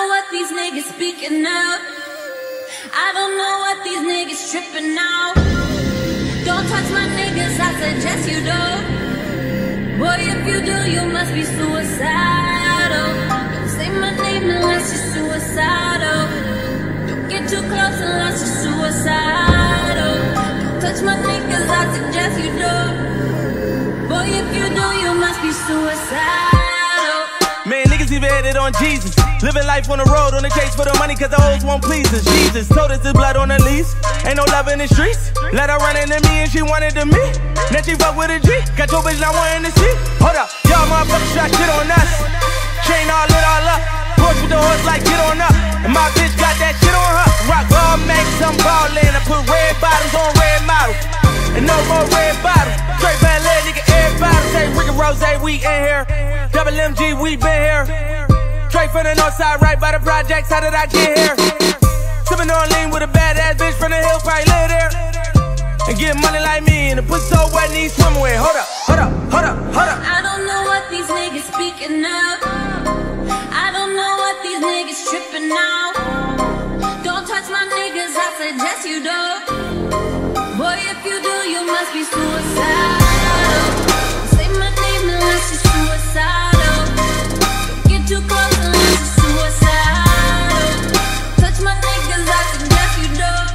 know what these niggas speaking of. I don't know what these niggas tripping out. Don't touch my niggas, I suggest you don't. Boy, if you do, you must be suicidal. Don't say my name unless you're suicidal. Don't get too close unless you're suicidal. Don't touch my niggas, I suggest you don't. Boy, if you do, you must be suicidal. Man, niggas even headed on Jesus. Living life on the road, on the chase for the money, cause the hoes won't please us. Jesus told us there's blood on the lease. Ain't no love in the streets. Let her run into me and she wanted to me. Then she fuck with a G. Got your bitch not wanting to see. Hold up, y'all motherfuckers try shit on us. Chain all lit all up. Push with the horse like get on up. And my bitch got that shit on her. Rock all makes some ballin'. I put red bottoms on red models. And no more red bottles. Straight bad leg, nigga, everybody. Say Rick and Rose, we in here. Double MG, we been here. Straight from the north side, right by the projects. How did I get here? Sippin' on lean with a badass bitch from the hill, probably live there. And get money like me, and the pussy so wet, need swim away. Hold up, hold up, hold up, hold up. I don't know what these niggas speaking of. I don't know what these niggas tripping out. Don't touch my niggas, I suggest you don't. Boy, if you do, you must be suicidal. Don't say my name unless you're suicidal. Don't get too close unless you're suicidal. Touch my niggas, I suggest you don't.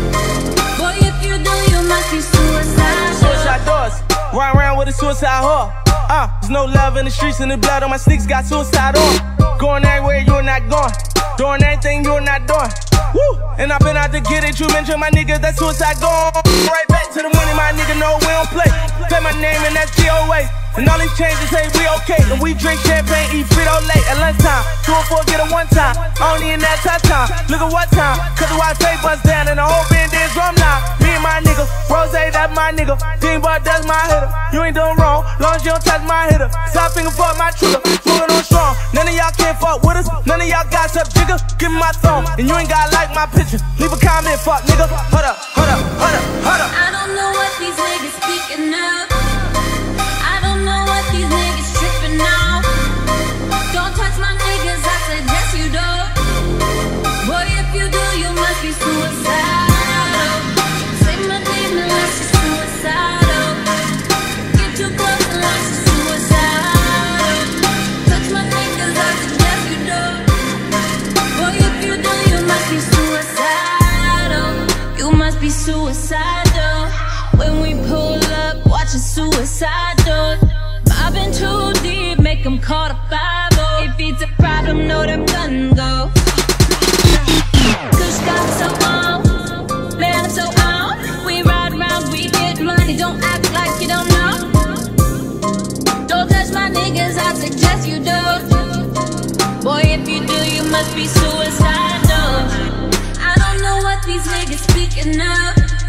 Boy, if you do, you must be suicidal. Suicide doors, run around with a suicide whore. There's no love in the streets and the blood on my sneaks got suicide on. Going everywhere, you're not going. Doing anything you're not doing. Woo! And I've been out to get it, you mentioned my niggas, that's suicide gone. Right back to the money, my nigga, no, we don't play. Say my name and that's DOA. And all these changes say we okay. And we drink champagne, eat Frito-Lay at lunchtime. 2 or 4, get a one time. Only in that touch time. Look at what time. Cause the white face bust down and the whole band dance drum now. Me and my nigga, Rose, that's my nigga. Deanbot, that's my hitter. You ain't doing wrong, long as you don't touch my hitter. Stop finger fuck my trigger, moving on strong. None of y'all can't fuck with us. None of y'all got up jigger. Give me my thumb, and you ain't gotta like my picture. Leave a comment, fuck nigga. Hold up, hold up, hold up, hold up. I don't know what these niggas speaking of. I don't know what these niggas tripping out. Don't touch my niggas, I suggest you don't. Boy, if you do, you must be suicidal. Say my name unless you're suicidal. Get too close unless you're suicidal. Touch my niggas, I suggest you don't. Boy, if you do, you must be suicidal. You must be suicidal. When we pull up, watch a suicidal. Mobbing too deep, make them call the 5-0. If it's a problem, know them guns go. Kush got so on, man, I'm so on. We ride around, we get money, don't act like you don't know. Don't touch my niggas, I suggest you don't. Boy, if you do, you must be suicidal. I don't know what these niggas speaking of.